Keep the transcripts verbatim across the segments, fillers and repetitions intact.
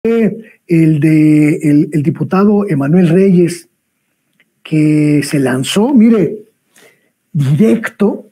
el de el, el diputado Emanuel Reyes, que se lanzó, mire, directo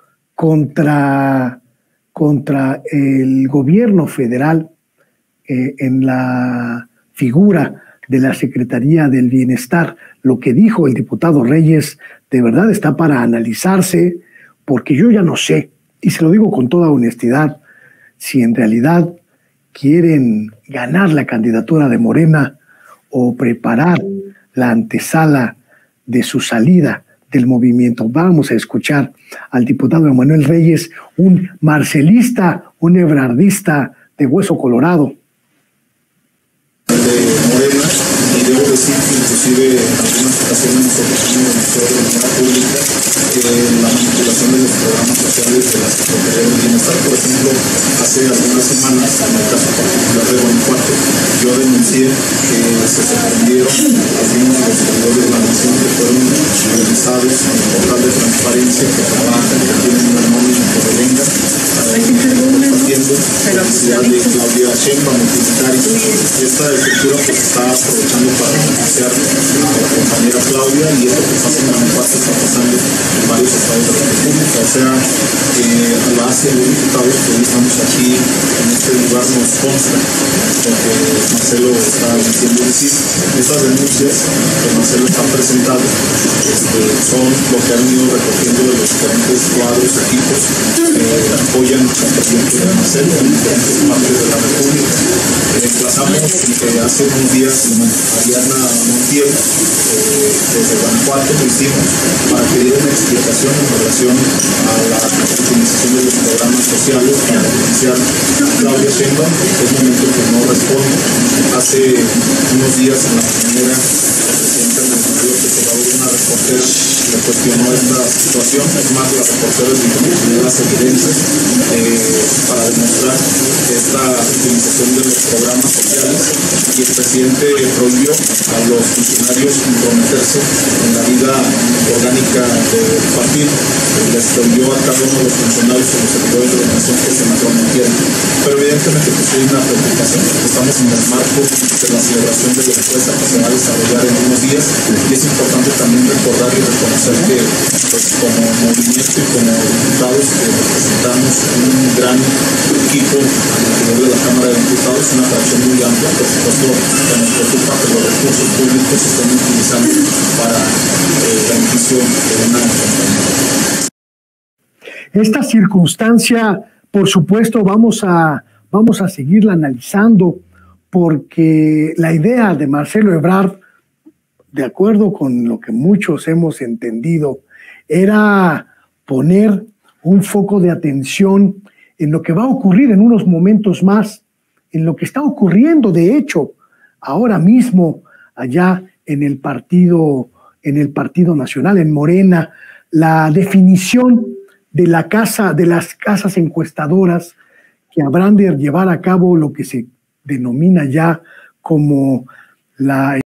contra, contra el gobierno federal eh, en la figura de la Secretaría del Bienestar. Lo que dijo el diputado Reyes de verdad está para analizarse, porque yo ya no sé, y se lo digo con toda honestidad, si en realidad quieren ganar la candidatura de Morena o preparar la antesala de su salida del movimiento. Vamos a escuchar al diputado Emanuel Reyes, un marcelista, un ebrardista de hueso colorado. De Morena, y debo decir que inclusive en algunas ocasiones nosotros hemos demostrado de manera pública que la manipulación de los programas sociales de la Secretaría del Bienestar, por ejemplo, hace algunas semanas, en el caso particular de Guanajuato, yo denuncié que se sorprendieron algunos de los servidores de la nación que fueron revisados en el portal de transparencia, que trabajan, que tienen una nómina que devenga, compartiendo la necesidad de Claudia Sheinbaum, utilitaria. Esta estructura pues está aprovechando para denunciar a la compañera Claudia, y esto que pasa en Guanajuato está pasando en varios estados de la República. O sea, eh, a la Asia de diputados que hoy estamos aquí en este lugar nos consta lo que Marcelo está diciendo decir. Estas denuncias que Marcelo está presentando este, son lo que han ido recogiendo de los diferentes cuadros, equipos que apoyan al presidente de Marcelo en diferentes partes de la República. Eh, Emplazamos que hace unos días Ariana Montiel eh, desde Guanajuato lo hicimos para pedir una explicación en relación a la utilización de los programas sociales para beneficiar a Claudia Sheinbaum. Es momento que no responde. Hace unos días en la primera presidenta del López Obrador, una reportera le cuestionó esta situación. Es más, la reportera difundió las evidencias eh, para demostrar esta utilización de los programas sociales, y el presidente prohibió a los funcionarios comprometerse en la vida orgánica del partido. Les prohibió a cada uno de los funcionarios y los servidores de la nación que se comprometieran. Pero evidentemente pues hay una preocupación, porque estamos en el marco de la celebración de la encuesta que se va a desarrollar en unos días, y es importante también recordar y reconocer que pues, como movimiento y como diputados que representamos un gran equipo al interior de la Cámara de Diputados, una fracción muy amplia, por supuesto que nos preocupa que los recursos públicos se estén utilizando para el beneficio de una compañía. Esta circunstancia, por supuesto, vamos a, vamos a seguirla analizando, porque la idea de Marcelo Ebrard, de acuerdo con lo que muchos hemos entendido, era poner un foco de atención en lo que va a ocurrir en unos momentos más, en lo que está ocurriendo, de hecho, ahora mismo allá en el partido, en el Partido Nacional, en Morena, la definición de la casa, de las casas encuestadoras que habrán de llevar a cabo lo que se denomina ya como la